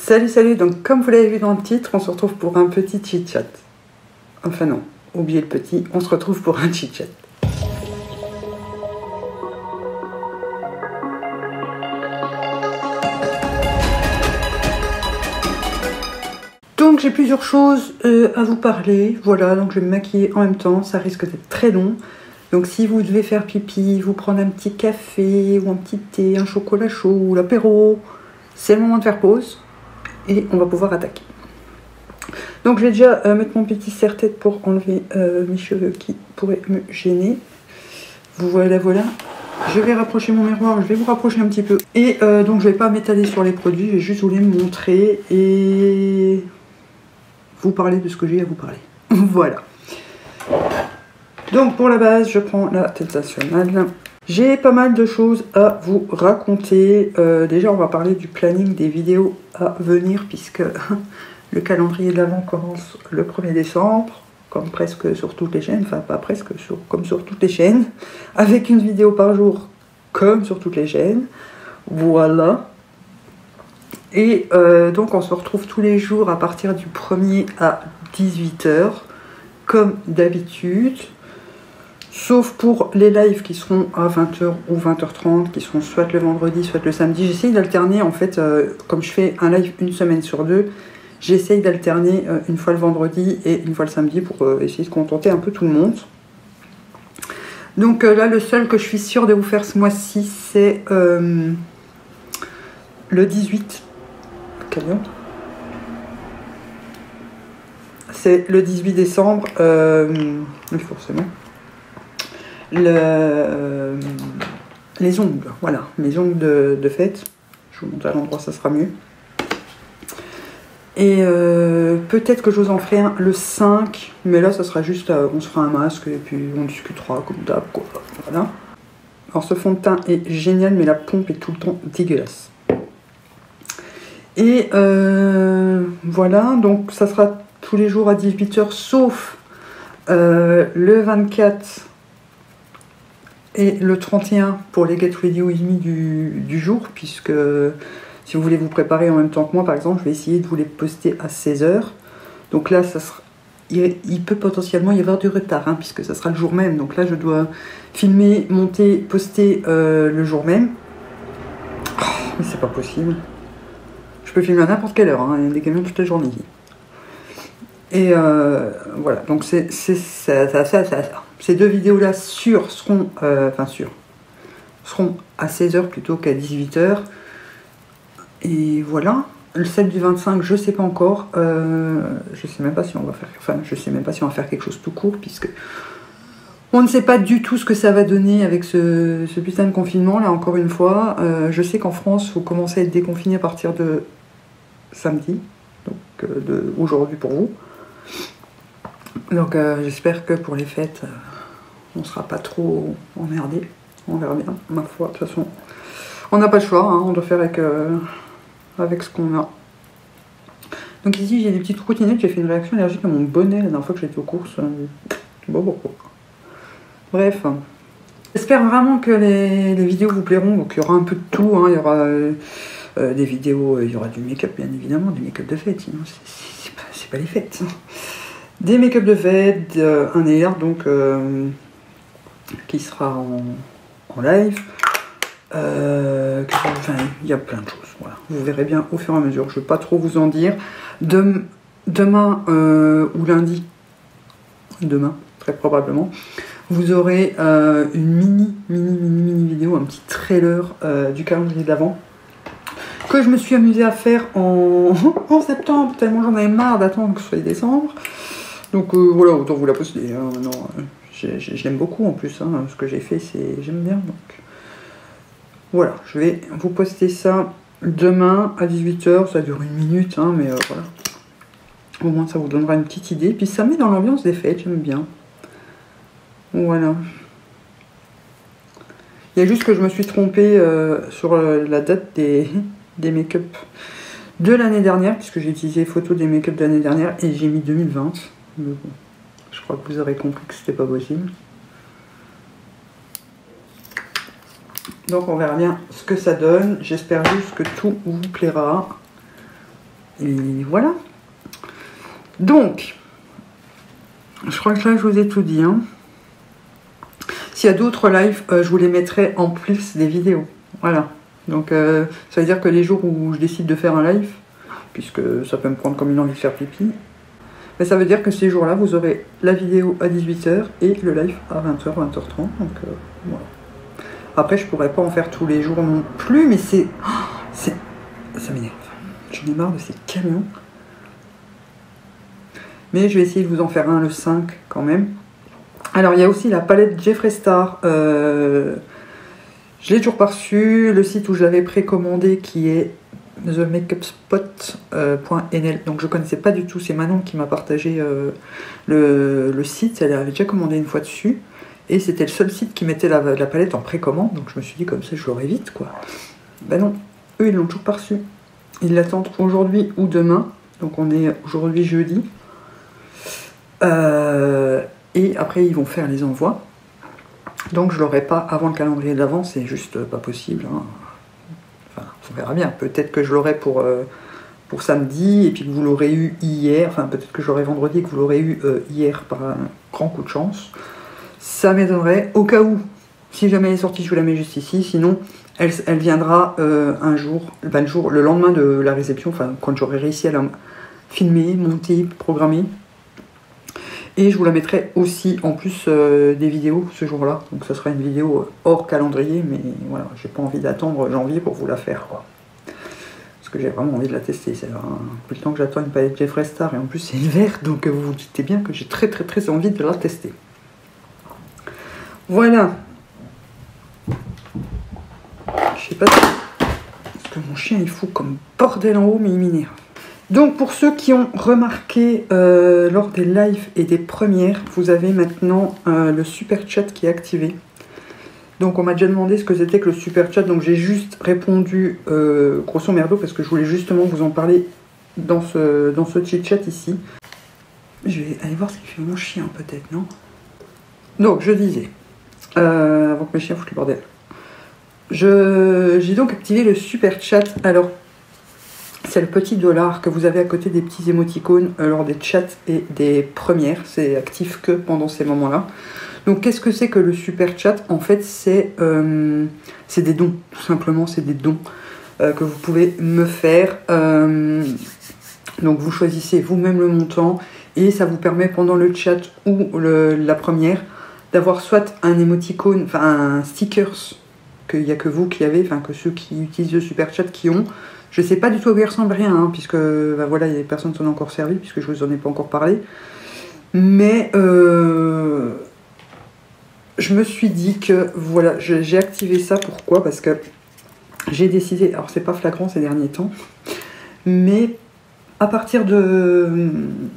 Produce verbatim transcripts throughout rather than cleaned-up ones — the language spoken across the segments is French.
Salut, salut, donc comme vous l'avez vu dans le titre, on se retrouve pour un petit chit-chat. Enfin non, oubliez le petit, on se retrouve pour un chit-chat. Donc j'ai plusieurs choses euh, à vous parler, voilà, donc je vais me maquiller en même temps, ça risque d'être très long. Donc si vous devez faire pipi, vous prendre un petit café ou un petit thé, un chocolat chaud ou l'apéro, c'est le moment de faire pause et on va pouvoir attaquer. Donc je vais déjà euh, mettre mon petit serre-tête pour enlever euh, mes cheveux qui pourraient me gêner. Vous voilà, voilà. Je vais rapprocher mon miroir, je vais vous rapprocher un petit peu. Et euh, donc je vais pas m'étaler sur les produits, je vais juste vous les montrer et vous parler de ce que j'ai à vous parler. Voilà. Donc pour la base, je prends la tête nationale. J'ai pas mal de choses à vous raconter. Euh, déjà, on va parler du planning des vidéos à venir puisque le calendrier de l'Avent commence le premier décembre, comme presque sur toutes les chaînes, enfin pas presque, sur, comme sur toutes les chaînes, avec une vidéo par jour, comme sur toutes les chaînes. Voilà. Et euh, donc on se retrouve tous les jours à partir du premier à dix-huit heures, comme d'habitude. Sauf pour les lives qui seront à vingt heures ou vingt heures trente, qui seront soit le vendredi, soit le samedi. J'essaye d'alterner, en fait, euh, comme je fais un live une semaine sur deux, j'essaye d'alterner euh, une fois le vendredi et une fois le samedi pour euh, essayer de contenter un peu tout le monde. Donc euh, là, le seul que je suis sûre de vous faire ce mois-ci, c'est euh, le dix-huit. Camion. C'est le dix-huit décembre, euh, oui, forcément. Le, euh, les ongles, voilà, mes ongles de, de fête. Je vous montre à l'endroit, ça sera mieux. Et euh, peut-être que je vous en ferai un le cinq, mais là, ça sera juste, euh, on se fera un masque et puis on discutera comme d'hab, quoi. Voilà. Alors, ce fond de teint est génial, mais la pompe est tout le temps dégueulasse. Et euh, voilà, donc ça sera tous les jours à dix-huit heures, sauf euh, le vingt-quatre et le trente et un pour les Get Ready With Me du, du jour, puisque si vous voulez vous préparer en même temps que moi, par exemple, je vais essayer de vous les poster à seize heures. Donc là, ça sera, il, il peut potentiellement y avoir du retard, hein, puisque ça sera le jour même. Donc là, je dois filmer, monter, poster euh, le jour même. Oh, mais c'est pas possible. Je peux filmer à n'importe quelle heure, hein, il y a des camions toute la journée. Et euh, voilà, donc c'est ça, ça, ça, ça, ça. Ces deux vidéos-là sûres seront, euh, enfin sûres, seront à seize heures plutôt qu'à dix-huit heures. Et voilà, celle du vingt-cinq, je sais pas encore. Euh, je sais même pas si on va faire, enfin, je sais même pas si on va faire quelque chose tout court, puisque on ne sait pas du tout ce que ça va donner avec ce, ce putain de confinement, là, encore une fois. Euh, je sais qu'en France, il faut commencer à être déconfiné à partir de samedi, donc euh, de aujourd'hui pour vous. Donc euh, j'espère que pour les fêtes, euh, on ne sera pas trop emmerdé. On verra bien, ma foi. De toute façon, on n'a pas le choix, hein, on doit faire avec, euh, avec ce qu'on a. Donc ici, j'ai des petites routinettes. J'ai fait une réaction allergique à mon bonnet la dernière fois que j'étais aux courses. Bon, bon, bon. Bref. J'espère vraiment que les, les vidéos vous plairont. Donc il y aura un peu de tout. Hein. Il y aura euh, euh, des vidéos, il y aura du make-up, bien évidemment, du make-up de fête. Sinon, c'est pas, pas les fêtes. Des make-up de fête, euh, un air donc euh, qui sera en, en live. Euh, enfin, il y a plein de choses. Voilà. Vous verrez bien au fur et à mesure. Je ne vais pas trop vous en dire. Dem, demain euh, ou lundi, demain très probablement, vous aurez euh, une mini, mini, mini, mini vidéo, un petit trailer euh, du calendrier de l'Avent que je me suis amusée à faire en, en septembre, tellement j'en avais marre d'attendre que ce soit décembre. Donc euh, voilà, autant vous la poster. Hein. Non, j'aime beaucoup en plus. Hein. Ce que j'ai fait, c'est j'aime bien. Donc voilà, je vais vous poster ça demain à dix-huit heures. Ça dure une minute, hein, mais euh, voilà. Au moins, ça vous donnera une petite idée. Puis ça met dans l'ambiance des fêtes, j'aime bien. Voilà. Il y a juste que je me suis trompée euh, sur euh, la date des, des make-up de l'année dernière, puisque j'ai utilisé les photos des make-up de l'année dernière et j'ai mis deux mille vingt. Mais bon, je crois que vous aurez compris que c'était pas possible. Donc on verra bien ce que ça donne. J'espère juste que tout vous plaira. Et voilà. Donc, je crois que là, je vous ai tout dit. Hein. S'il y a d'autres lives, euh, je vous les mettrai en plus des vidéos. Voilà. Donc, euh, ça veut dire que les jours où je décide de faire un live, puisque ça peut me prendre comme une envie de faire pipi, mais ça veut dire que ces jours-là, vous aurez la vidéo à dix-huit heures et le live à vingt heures, vingt heures trente. Donc, euh, voilà. Après, je pourrais pas en faire tous les jours non plus, mais c'est... Oh, ça m'énerve. J'en ai marre de ces camions. Mais je vais essayer de vous en faire un le cinq quand même. Alors, il y a aussi la palette Jeffree Star. Euh, je l'ai toujours pas reçue. Le site où je l'avais précommandé qui est the makeup spot point n l. Donc, je connaissais pas du tout. C'est Manon qui m'a partagé euh, le, le site. Elle avait déjà commandé une fois dessus. Et c'était le seul site qui mettait la, la palette en précommande. Donc, je me suis dit, comme ça, je l'aurai vite, quoi. Ben non, eux, ils l'ont toujours pas reçu. Ils l'attendent aujourd'hui ou demain. Donc, on est aujourd'hui jeudi. Euh, et après ils vont faire les envois, donc je l'aurai pas avant le calendrier d'avant, c'est juste pas possible, hein. Enfin on verra bien, peut-être que je l'aurai pour, euh, pour samedi et puis que vous l'aurez eu hier, enfin peut-être que je l'aurai vendredi et que vous l'aurez eu euh, hier par un grand coup de chance, ça m'étonnerait. Au cas où, si jamais elle est sortie, je vous la mets juste ici, sinon elle, elle viendra euh, un jour, ben, le jour, le lendemain de la réception, enfin quand j'aurai réussi à la filmer, monter, programmer. Et je vous la mettrai aussi en plus euh, des vidéos ce jour-là. Donc ça sera une vidéo hors calendrier, mais voilà, j'ai pas envie d'attendre janvier pour vous la faire, quoi. Parce que j'ai vraiment envie de la tester. C'est un peu le temps que j'attends une palette Jeffree Star, et en plus c'est une verte, donc vous vous dites bien que j'ai très très très envie de la tester. Voilà. Je sais pas si... Parce que mon chien il fout comme bordel en haut, mais il m'énerve. Donc pour ceux qui ont remarqué euh, lors des lives et des premières, vous avez maintenant euh, le super chat qui est activé. Donc on m'a déjà demandé ce que c'était que le super chat, donc j'ai juste répondu euh, grosso merdo parce que je voulais justement vous en parler dans ce, dans ce chit chat ici. Je vais aller voir ce qu'il fait mon chien peut-être, non? Donc je disais, euh, avant que mes chiens foutent le bordel, j'ai donc activé le super chat. Alors c'est le petit dollar que vous avez à côté des petits émoticônes euh, lors des chats et des premières. C'est actif que pendant ces moments-là. Donc, qu'est-ce que c'est que le super chat? En fait, c'est euh, des dons. Tout simplement, c'est des dons euh, que vous pouvez me faire. Euh, donc, vous choisissez vous-même le montant et ça vous permet pendant le chat ou le, la première d'avoir soit un émoticône, enfin un stickers qu'il n'y a que vous qui avez, enfin que ceux qui utilisent le super chat qui ont. Je ne sais pas du tout à quoi il ressemble, rien, hein, puisque bah, voilà, les personnes s'en sont encore servies, puisque je ne vous en ai pas encore parlé. Mais euh, je me suis dit que voilà, j'ai activé ça. Pourquoi? Parce que j'ai décidé, alors c'est pas flagrant ces derniers temps, mais à partir de,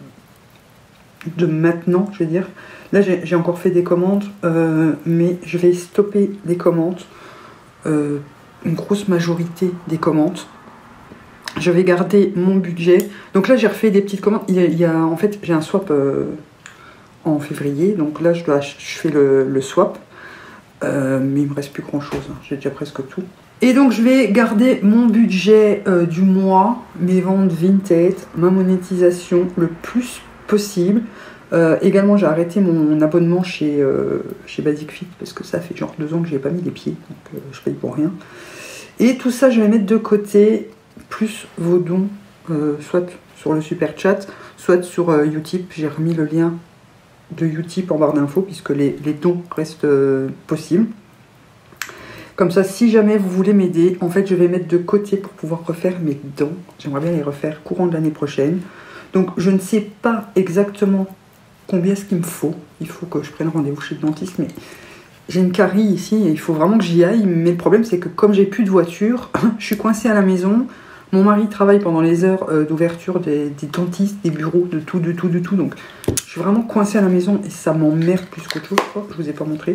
de maintenant, je vais dire, là j'ai encore fait des commandes, euh, mais je vais stopper les commandes, euh, une grosse majorité des commandes. Je vais garder mon budget. Donc là, j'ai refait des petites commandes. Il y a, il y a en fait, j'ai un swap euh, en février. Donc là, je, dois, je fais le, le swap. Euh, mais il me reste plus grand-chose. Hein. J'ai déjà presque tout. Et donc, je vais garder mon budget euh, du mois, mes ventes Vinted, ma monétisation le plus possible. Euh, également, j'ai arrêté mon abonnement chez, euh, chez Basic Fit parce que ça fait genre deux ans que je n'ai pas mis les pieds. Donc, euh, je paye pour rien. Et tout ça, je vais mettre de côté, plus vos dons, euh, soit sur le super chat, soit sur euh, Utip. J'ai remis le lien de Utip en barre d'infos puisque les, les dons restent euh, possibles. Comme ça, si jamais vous voulez m'aider, en fait, je vais mettre de côté pour pouvoir refaire mes dents. J'aimerais bien les refaire courant de l'année prochaine. Donc, je ne sais pas exactement combien ce qu'il me faut. Il faut que je prenne rendez-vous chez le dentiste, mais j'ai une carie ici et il faut vraiment que j'y aille. Mais le problème, c'est que comme j'ai plus de voiture, je suis coincée à la maison. Mon mari travaille pendant les heures euh, d'ouverture des, des dentistes, des bureaux, de tout, de tout, de tout. Donc, je suis vraiment coincée à la maison et ça m'emmerde plus qu'autre chose. Je crois que je vous ai pas montré.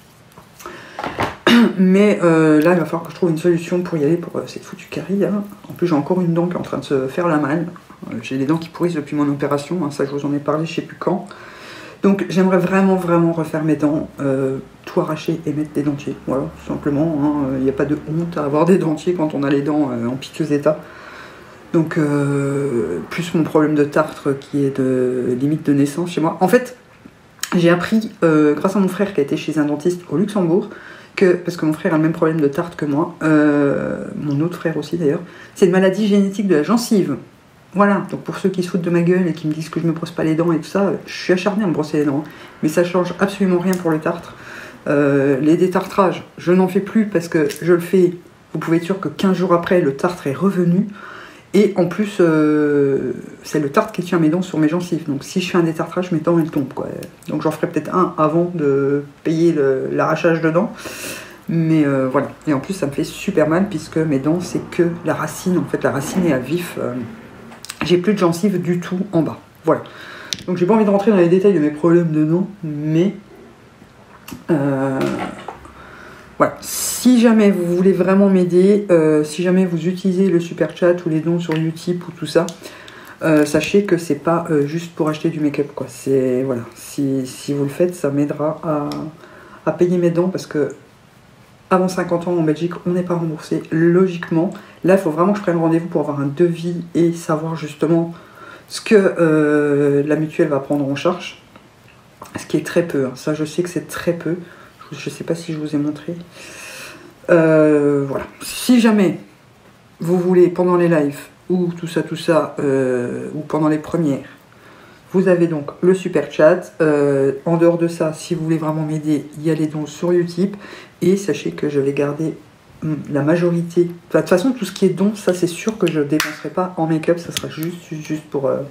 Mais euh, là, il va falloir que je trouve une solution pour y aller pour euh, cette foutue carie. Hein. En plus, j'ai encore une dent qui est en train de se faire la malle. Euh, j'ai les dents qui pourrissent depuis mon opération. Hein. Ça, je vous en ai parlé, je sais plus quand. Donc, j'aimerais vraiment, vraiment refaire mes dents, euh, tout arracher et mettre des dentiers. Voilà, tout simplement. Il hein. n'y a pas de honte à avoir des dentiers quand on a les dents euh, en piteux état. Donc, euh, plus mon problème de tartre qui est de limite de naissance chez moi. En fait, j'ai appris, euh, grâce à mon frère qui a été chez un dentiste au Luxembourg, que, parce que mon frère a le même problème de tartre que moi, euh, mon autre frère aussi d'ailleurs, c'est une maladie génétique de la gencive. Voilà, donc pour ceux qui se foutent de ma gueule et qui me disent que je me brosse pas les dents et tout ça, je suis acharnée à me brosser les dents, mais ça change absolument rien pour le tartre. Euh, les détartrages, je n'en fais plus parce que je le fais, vous pouvez être sûr que quinze jours après, le tartre est revenu. Et en plus, euh, c'est le tartre qui tient mes dents sur mes gencives. Donc si je fais un détartrage, mes dents elles tombent, quoi. Donc j'en ferai peut-être un avant de payer l'arrachage de dents. Mais euh, voilà. Et en plus, ça me fait super mal puisque mes dents, c'est que la racine. En fait, la racine est à vif. Euh, j'ai plus de gencives du tout en bas. Voilà. Donc j'ai pas envie de rentrer dans les détails de mes problèmes de dents, mais euh, voilà. Si jamais vous voulez vraiment m'aider, euh, si jamais vous utilisez le super chat ou les dons sur Utip ou tout ça, euh, sachez que c'est pas euh, juste pour acheter du make-up, quoi. C'est voilà. Si, si vous le faites, ça m'aidera à, à payer mes dents parce que avant cinquante ans en Belgique, on n'est pas remboursé logiquement. Là, il faut vraiment que je prenne rendez-vous pour avoir un devis et savoir justement ce que euh, la mutuelle va prendre en charge. Ce qui est très peu. Hein. Ça, je sais que c'est très peu. Je ne sais pas si je vous ai montré. Euh, voilà. Si jamais vous voulez, pendant les lives, ou tout ça, tout ça, euh, ou pendant les premières, vous avez donc le super chat. Euh, en dehors de ça, si vous voulez vraiment m'aider, il y a les dons sur Utip. Et sachez que je vais garder hum, la majorité. Enfin, de toute façon, tout ce qui est dons, ça c'est sûr que je ne dépenserai pas en make-up. Ça sera juste, juste pour, euh,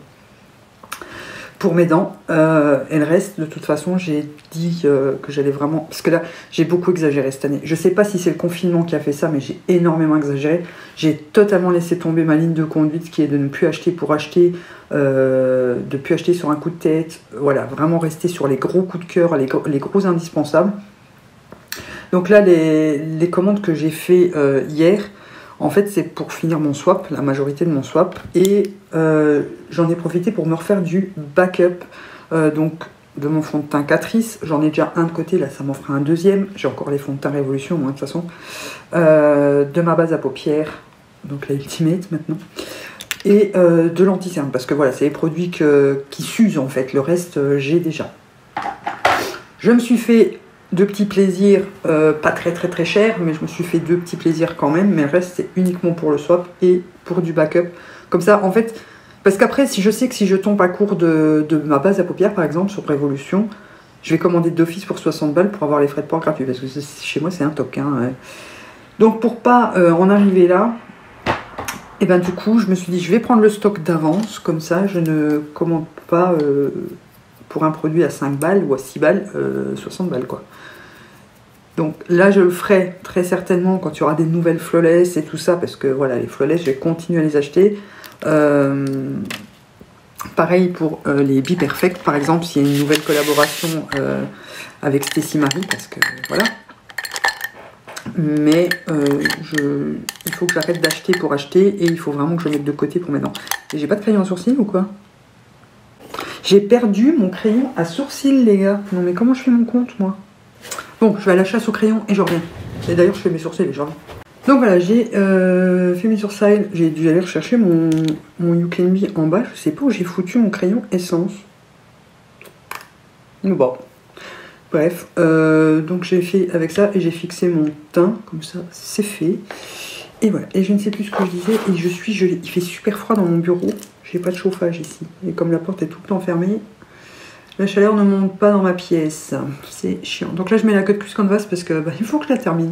pour mes dents. Euh, et le reste, de toute façon, j'ai dit euh, que j'allais vraiment... Parce que là, j'ai beaucoup exagéré cette année. Je ne sais pas si c'est le confinement qui a fait ça, mais j'ai énormément exagéré. J'ai totalement laissé tomber ma ligne de conduite qui est de ne plus acheter pour acheter, euh, de ne plus acheter sur un coup de tête. Voilà, vraiment rester sur les gros coups de cœur, les, les gros indispensables. Donc là, les, les commandes que j'ai fait euh, hier, en fait, c'est pour finir mon swap, la majorité de mon swap. Et euh, j'en ai profité pour me refaire du backup. Euh, donc, de mon fond de teint Catrice. J'en ai déjà un de côté, là, ça m'en fera un deuxième. J'ai encore les fonds de teint Révolution, moi, de toute façon. Euh, de ma base à paupières, donc la Ultimate, maintenant. Et euh, de l'anti-cerne, parce que voilà, c'est les produits que, qui s'usent, en fait. Le reste, euh, j'ai déjà. Je me suis fait... deux petits plaisirs, euh, pas très très très chers, mais je me suis fait deux petits plaisirs quand même, mais le reste c'est uniquement pour le swap et pour du backup. Comme ça, en fait, parce qu'après, si je sais que si je tombe à court de, de ma base à paupières, par exemple, sur Révolution, je vais commander d'office pour soixante balles pour avoir les frais de port gratuits, parce que chez moi c'est un toc. Hein, ouais. Donc pour pas euh, en arriver là, et ben du coup, je me suis dit, je vais prendre le stock d'avance, comme ça, je ne commande pas... Euh, pour un produit à cinq balles ou à six balles, euh, soixante balles quoi. Donc là je le ferai très certainement quand il y aura des nouvelles flawless et tout ça, parce que voilà, les flawless je vais continuer à les acheter. Euh, pareil pour euh, les Be Perfect par exemple, s'il y a une nouvelle collaboration euh, avec Stécie Marie, parce que voilà. Mais euh, je, il faut que j'arrête d'acheter pour acheter et il faut vraiment que je mette de côté pour mes dents. Et j'ai pas de crayon à sourcils ou quoi? J'ai perdu mon crayon à sourcils, les gars. Non, mais comment je fais mon compte, moi? Bon, je vais à la chasse au crayon et je reviens. Et d'ailleurs, je fais mes sourcils et je reviens. Donc voilà, j'ai euh, fait mes sourcils. J'ai dû aller rechercher mon, mon You Can Be en bas. Je sais pas où j'ai foutu mon crayon essence. Bon. Bref. Euh, donc j'ai fait avec ça et j'ai fixé mon teint. Comme ça, c'est fait. Et voilà. Et je ne sais plus ce que je disais. Et je suis gelée. Il fait super froid dans mon bureau. J'ai pas de chauffage ici. Et comme la porte est tout le temps fermée, la chaleur ne monte pas dans ma pièce. C'est chiant. Donc là, je mets la queue de plus canvas parce que bah, il faut que je la termine.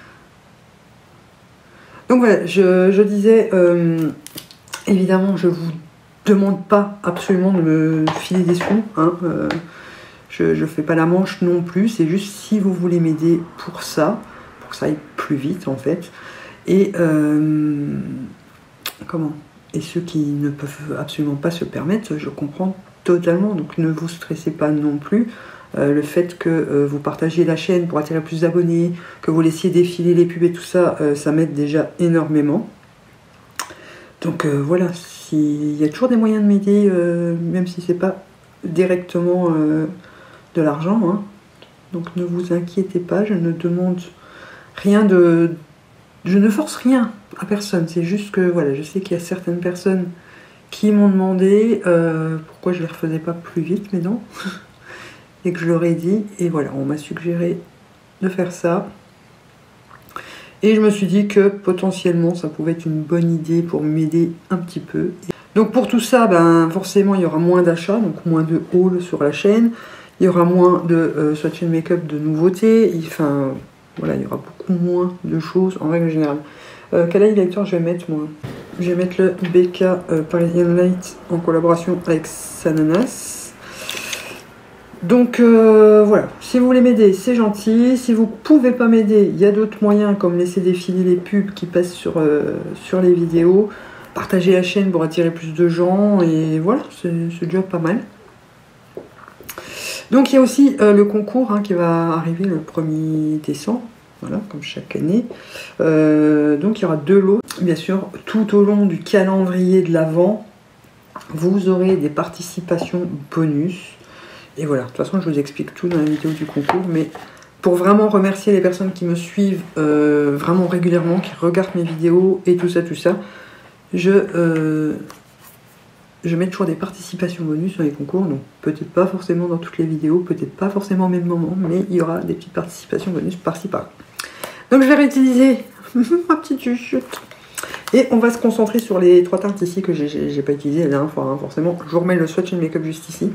Donc voilà, je, je disais, euh, évidemment, je vous demande pas absolument de me filer des sous. Hein, euh, je ne fais pas la manche non plus. C'est juste si vous voulez m'aider pour ça, pour que ça aille plus vite en fait. Et euh, comment Et ceux qui ne peuvent absolument pas se permettre, je comprends totalement. Donc ne vous stressez pas non plus. Euh, le fait que euh, vous partagiez la chaîne pour attirer plus d'abonnés, que vous laissiez défiler les pubs et tout ça, euh, ça m'aide déjà énormément. Donc euh, voilà, il y a toujours des moyens de m'aider, euh, même si c'est pas directement euh, de l'argent. Hein. Donc ne vous inquiétez pas, je ne demande rien de, je ne force rien à personne, c'est juste que voilà, je sais qu'il y a certaines personnes qui m'ont demandé euh, pourquoi je les refaisais pas plus vite, mais non, et que je leur ai dit, et voilà, on m'a suggéré de faire ça. Et je me suis dit que potentiellement ça pouvait être une bonne idée pour m'aider un petit peu. Donc pour tout ça, ben, forcément il y aura moins d'achats, donc moins de hauls sur la chaîne. Il y aura moins de euh, Swatch and Makeup de nouveautés. Enfin, voilà, il y aura beaucoup moins de choses en règle générale. Euh, quel highlighter je vais mettre moi? Je vais mettre le B K euh, Parisian Light en collaboration avec Sananas. Donc euh, voilà, si vous voulez m'aider, c'est gentil. Si vous pouvez pas m'aider, il y a d'autres moyens comme laisser défiler les pubs qui passent sur, euh, sur les vidéos, partager la chaîne pour attirer plus de gens, et voilà, c'est déjà pas mal. Donc il y a aussi euh, le concours hein, qui va arriver le premier décembre, voilà, comme chaque année. Euh, donc il y aura deux lots. Bien sûr, tout au long du calendrier de l'Avent, vous aurez des participations bonus. Et voilà, de toute façon je vous explique tout dans la vidéo du concours, mais pour vraiment remercier les personnes qui me suivent euh, vraiment régulièrement, qui regardent mes vidéos et tout ça, tout ça, je, euh, je mets toujours des participations bonus dans les concours, donc peut-être pas forcément dans toutes les vidéos, peut-être pas forcément au même moment, mais il y aura des petites participations bonus par-ci par-là. Donc je vais réutiliser ma petite chute. Et on va se concentrer sur les trois teintes ici que j'ai pas utilisées la dernière fois, hein, forcément. Je vous remets le Swatch and Makeup juste ici.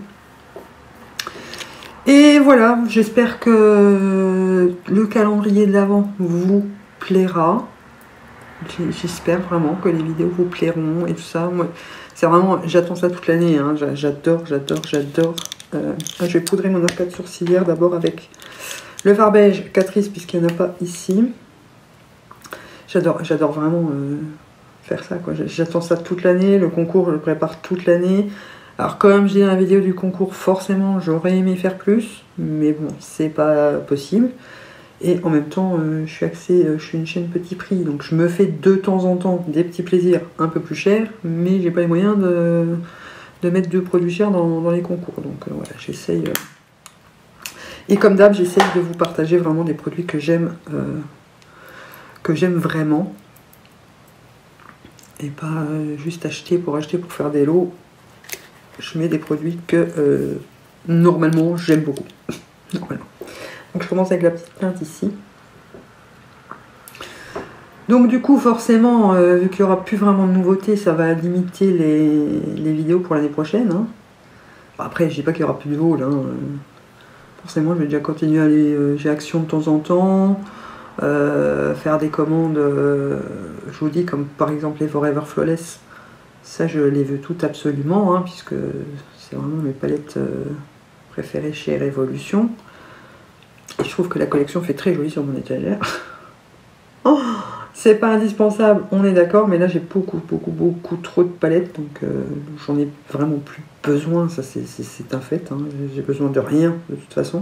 Et voilà, j'espère que le calendrier de l'Avent vous plaira. J'espère vraiment que les vidéos vous plairont et tout ça. Moi, c'est vraiment, j'attends ça toute l'année. Hein. J'adore, j'adore, j'adore. Euh, je vais poudrer mon arcade sourcilière d'abord avec le fard beige Catrice puisqu'il n'y en a pas ici. J'adore, j'adore vraiment euh, faire ça, quoi. J'attends ça toute l'année. Le concours, je le prépare toute l'année. Alors comme je dis dans la vidéo du concours, forcément j'aurais aimé faire plus, mais bon, c'est pas possible. Et en même temps, euh, je suis axée, euh, je suis une chaîne petit prix, donc je me fais de temps en temps des petits plaisirs un peu plus chers, mais j'ai pas les moyens de, de mettre de produits chers dans, dans les concours. Donc euh, voilà, j'essaye. Euh... Et comme d'hab, j'essaye de vous partager vraiment des produits que j'aime, euh, que j'aime vraiment. Et pas euh, juste acheter pour acheter pour faire des lots. Je mets des produits que euh, normalement j'aime beaucoup. Normalement. Donc je commence avec la petite teinte ici. Donc du coup forcément, euh, vu qu'il n'y aura plus vraiment de nouveautés, ça va limiter les, les vidéos pour l'année prochaine. Hein. Après je dis pas qu'il n'y aura plus de vol. Hein. Forcément je vais déjà continuer à aller euh, j'ai Action de temps en temps. Euh, faire des commandes, euh, je vous dis comme par exemple les Forever Flawless. Ça, je les veux toutes absolument, hein, puisque c'est vraiment mes palettes euh, préférées chez Révolution. Et je trouve que la collection fait très jolie sur mon étagère. Oh, c'est pas indispensable, on est d'accord, mais là j'ai beaucoup, beaucoup, beaucoup trop de palettes, donc euh, j'en ai vraiment plus besoin, ça c'est un fait. Hein, j'ai besoin de rien, de toute façon.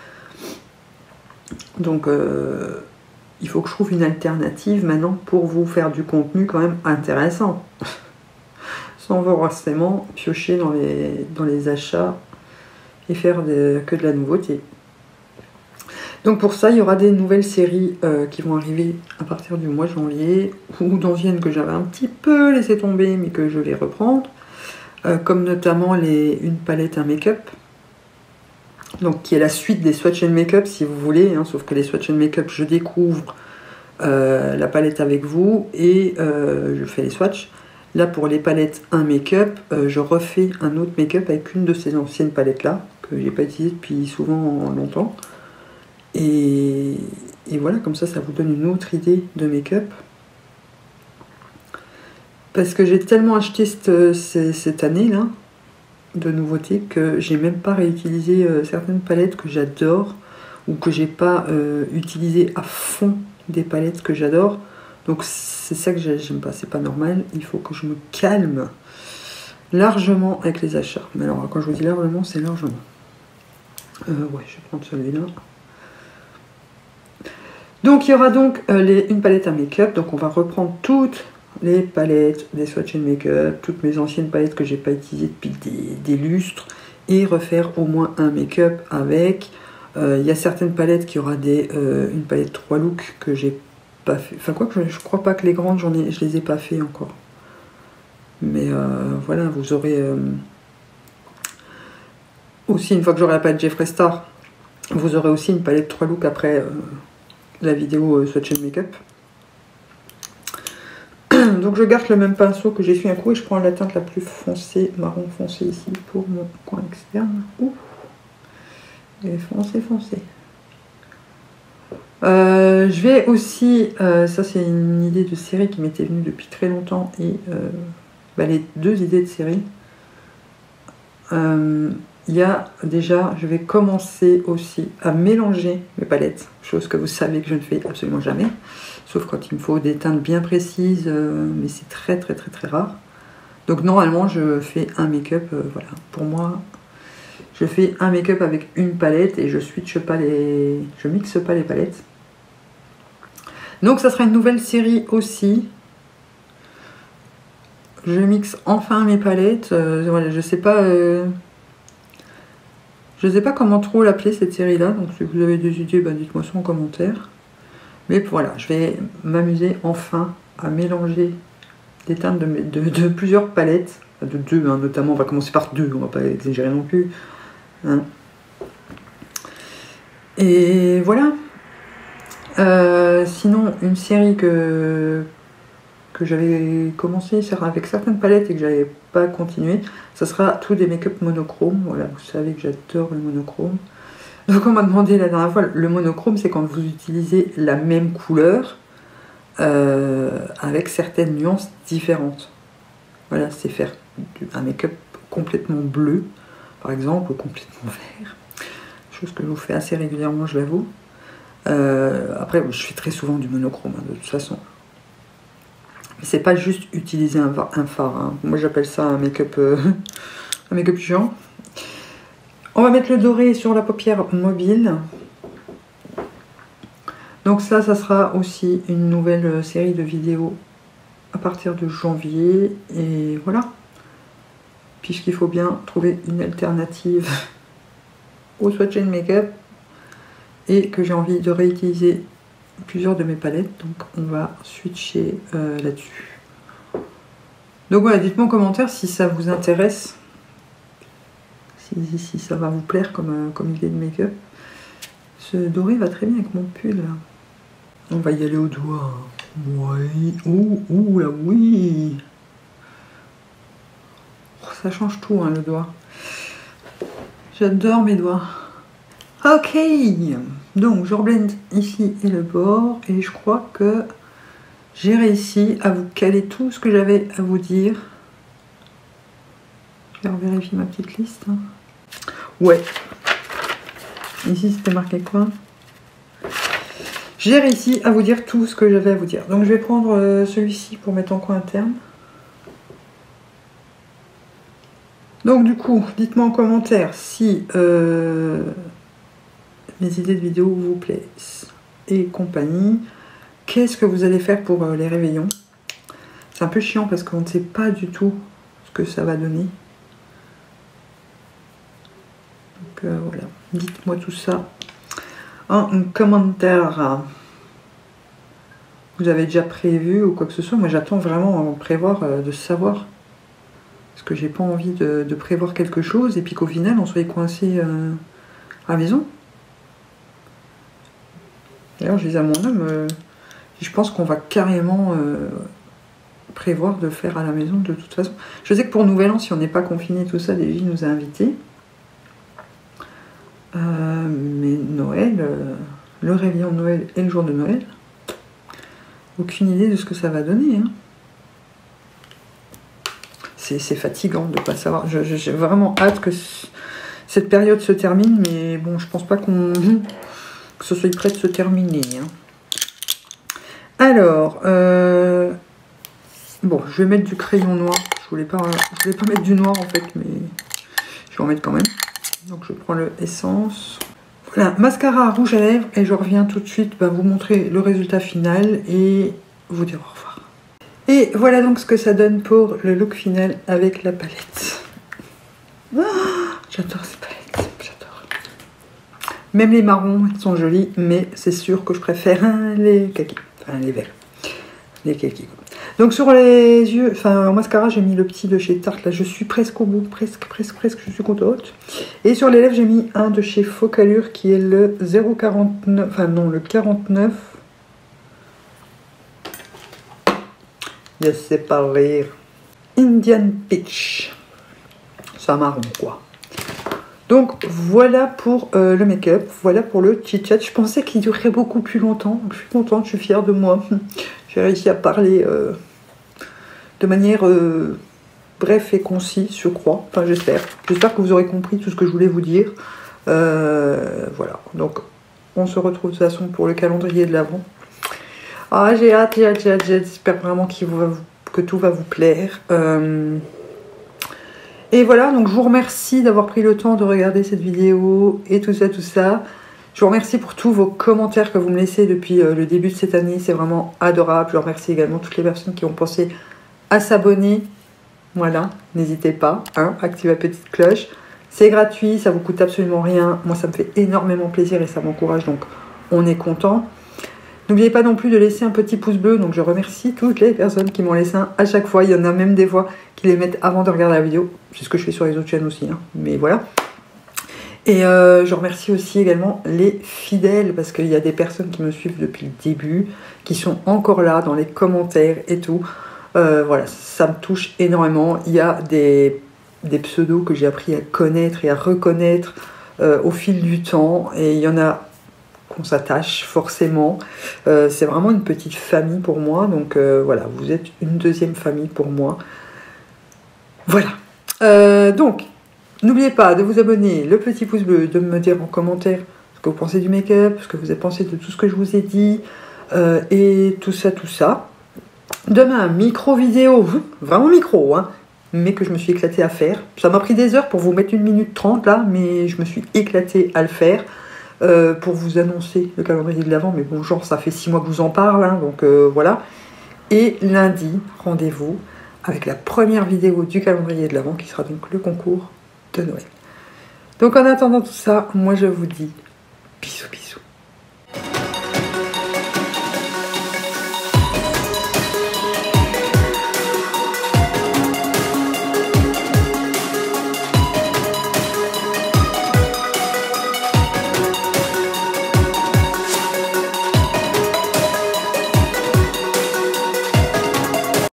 Donc, euh, il faut que je trouve une alternative maintenant pour vous faire du contenu quand même intéressant. Sans forcément piocher dans les, dans les achats et faire de, que de la nouveauté. Donc pour ça, il y aura des nouvelles séries euh, qui vont arriver à partir du mois de janvier, ou d'anciennes que j'avais un petit peu laissé tomber, mais que je vais reprendre, euh, comme notamment les, une palette, un make-up, donc qui est la suite des Swatch and Makeup si vous voulez, hein, sauf que les Swatch and Makeup, je découvre euh, la palette avec vous et euh, je fais les swatchs. Là, pour les palettes un make-up, euh, je refais un autre make-up avec une de ces anciennes palettes-là, que j'ai pas utilisé depuis souvent longtemps. Et, et voilà, comme ça, ça vous donne une autre idée de make-up. Parce que j'ai tellement acheté cette, cette année-là, de nouveautés, que j'ai même pas réutilisé euh, certaines palettes que j'adore, ou que j'ai pas euh, utilisé à fond des palettes que j'adore. Donc c'est ça que j'aime pas, c'est pas normal, il faut que je me calme largement avec les achats. Mais alors quand je vous dis largement, c'est largement. Euh, ouais, je vais prendre celui-là. Donc il y aura donc euh, les, une palette à make-up, donc on va reprendre toutes les palettes des Swatch and Makeup, toutes mes anciennes palettes que j'ai pas utilisées depuis des, des lustres, et refaire au moins un make-up avec. Il euh, y a certaines palettes qui aura des, euh, une palette trois looks que j'ai pas fait. Enfin quoi que je, je crois pas que les grandes, j'en ai, je les ai pas fait encore. Mais euh, voilà, vous aurez euh, aussi, une fois que j'aurai la palette Jeffree Star, vous aurez aussi une palette trois looks après euh, la vidéo euh, Swatch and Makeup. Donc je garde le même pinceau que j'essuie un coup et je prends la teinte la plus foncée, marron foncé ici pour mon coin externe. Ouh. Et foncé, foncé. Euh, je vais aussi, euh, ça c'est une idée de série qui m'était venue depuis très longtemps et euh, bah, les deux idées de série. Il euh, y a déjà, je vais commencer aussi à mélanger mes palettes, chose que vous savez que je ne fais absolument jamais, sauf quand il me faut des teintes bien précises, euh, mais c'est très très très très rare. Donc normalement je fais un make-up, euh, voilà, pour moi je fais un make-up avec une palette et je switche pas les, je mixe pas les palettes. Donc ça sera une nouvelle série aussi. Je mixe enfin mes palettes. Euh, voilà, je sais pas, euh, je sais pas comment trop l'appeler cette série-là. Donc si vous avez des idées, bah, dites-moi ça en commentaire. Mais voilà, je vais m'amuser enfin à mélanger des teintes de, de, de plusieurs palettes, de deux hein, notamment. On va commencer par deux, on va pas exagérer non plus. Hein. Et voilà. Euh, sinon, une série que, que j'avais commencé avec certaines palettes et que j'avais pas continué, ça sera tout des make-up monochrome. Voilà, vous savez que j'adore le monochrome. Donc on m'a demandé la dernière fois, le monochrome c'est quand vous utilisez la même couleur euh, avec certaines nuances différentes. Voilà, c'est faire un make-up complètement bleu, par exemple, ou complètement vert. Chose que je vous fais assez régulièrement, je l'avoue. Euh, après, je fais très souvent du monochrome, hein, de toute façon. Mais c'est pas juste utiliser un, un fard. Hein. Moi, j'appelle ça un make-up euh, un make-up géant. On va mettre le doré sur la paupière mobile. Donc ça, ça sera aussi une nouvelle série de vidéos à partir de janvier. Et voilà. Puisqu'il faut bien trouver une alternative au Swatch and Makeup. Et que j'ai envie de réutiliser plusieurs de mes palettes, donc on va switcher euh, là-dessus. Donc voilà, dites-moi en commentaire si ça vous intéresse, si, si ça va vous plaire comme, euh, comme idée de make-up. Ce doré va très bien avec mon pull. On va y aller au doigt. Oui, ouh, ouh là, oui. Oh, ça change tout, hein, le doigt. J'adore mes doigts. Ok, donc je reblende ici et le bord et je crois que j'ai réussi à vous caler tout ce que j'avais à vous dire. Je vais vérifier ma petite liste. Hein. Ouais, ici c'était marqué quoi? J'ai réussi à vous dire tout ce que j'avais à vous dire. Donc je vais prendre euh, celui-ci pour mettre en coin interne. Donc du coup, dites-moi en commentaire si... Euh, mes idées de vidéos vous plaisent et compagnie. Qu'est-ce que vous allez faire pour euh, les réveillons? C'est un peu chiant parce qu'on ne sait pas du tout ce que ça va donner. Donc euh, voilà, dites-moi tout ça en commentaire. Vous avez déjà prévu ou quoi que ce soit? Moi j'attends vraiment à prévoir, euh, de savoir. Parce que j'ai pas envie de, de prévoir quelque chose et puis qu'au final on soit coincé euh, à la maison. D'ailleurs, je disais à mon homme, euh, je pense qu'on va carrément euh, prévoir de faire à la maison de toute façon. Je sais que pour Nouvel An, si on n'est pas confiné, tout ça, Davy nous a invités. Euh, mais Noël, euh, le réveillon de Noël et le jour de Noël, aucune idée de ce que ça va donner. Hein. C'est fatigant de ne pas savoir. J'ai vraiment hâte que cette période se termine, mais bon, je pense pas qu'on... que ce soit prêt de se terminer. Hein. Alors, euh, bon, je vais mettre du crayon noir. Je voulais pas, je voulais pas mettre du noir en fait, mais je vais en mettre quand même. Donc je prends le Essence. Voilà, mascara rouge à lèvres et je reviens tout de suite bah, vous montrer le résultat final et vous dire au revoir. Et voilà donc ce que ça donne pour le look final avec la palette. Oh, j'adore ces palettes, j'adore. Même les marrons, elles sont jolies, mais c'est sûr que je préfère les kakis. enfin les verts, les cakes. Donc sur les yeux, enfin en mascara, j'ai mis le petit de chez Tarte, là je suis presque au bout, presque, presque, presque, je suis contente. Et sur les lèvres, j'ai mis un de chez Focalure qui est le zéro quarante-neuf, enfin non, le quarante-neuf. Je sais pas rire. Indian Peach. C'est un marron quoi. Donc voilà pour euh, le make-up, voilà pour le chit-chat. Je pensais qu'il durerait beaucoup plus longtemps, je suis contente, je suis fière de moi. J'ai réussi à parler euh, de manière euh, bref et concise, je crois. Enfin, j'espère. J'espère que vous aurez compris tout ce que je voulais vous dire. Euh, voilà. Donc, on se retrouve de toute façon pour le calendrier de l'Avent. Ah, j'ai hâte, j'ai hâte, j'ai hâte. J'espère vraiment qu'il va vous, que tout va vous plaire. Euh, et voilà. Donc, je vous remercie d'avoir pris le temps de regarder cette vidéo et tout ça, tout ça. Je vous remercie pour tous vos commentaires que vous me laissez depuis euh, le début de cette année. C'est vraiment adorable. Je remercie également toutes les personnes qui ont pensé à s'abonner. Voilà, n'hésitez pas, hein, activez la petite cloche. C'est gratuit, ça vous coûte absolument rien. Moi, ça me fait énormément plaisir et ça m'encourage, donc on est content. N'oubliez pas non plus de laisser un petit pouce bleu. Donc je remercie toutes les personnes qui m'ont laissé un à chaque fois. Il y en a même des fois qui les mettent avant de regarder la vidéo. C'est ce que je fais sur les autres chaînes aussi, hein, mais voilà. Et euh, je remercie aussi également les fidèles, parce qu'il y a des personnes qui me suivent depuis le début, qui sont encore là dans les commentaires et tout. Euh, voilà, ça me touche énormément. Il y a des, des pseudos que j'ai appris à connaître et à reconnaître euh, au fil du temps. Et il y en a qu'on s'attache forcément. Euh, c'est vraiment une petite famille pour moi. Donc euh, voilà, vous êtes une deuxième famille pour moi. Voilà. Euh, donc... N'oubliez pas de vous abonner, le petit pouce bleu, de me dire en commentaire ce que vous pensez du make-up, ce que vous avez pensé de tout ce que je vous ai dit, euh, et tout ça, tout ça. Demain, micro vidéo, vraiment micro, hein, mais que je me suis éclatée à faire. Ça m'a pris des heures pour vous mettre une minute trente là, mais je me suis éclatée à le faire euh, pour vous annoncer le calendrier de l'Avent. Mais bon, genre, ça fait six mois que je vous en parle, hein, donc euh, voilà. Et lundi, rendez-vous avec la première vidéo du calendrier de l'Avent qui sera donc le concours de Noël. Donc en attendant tout ça, moi je vous dis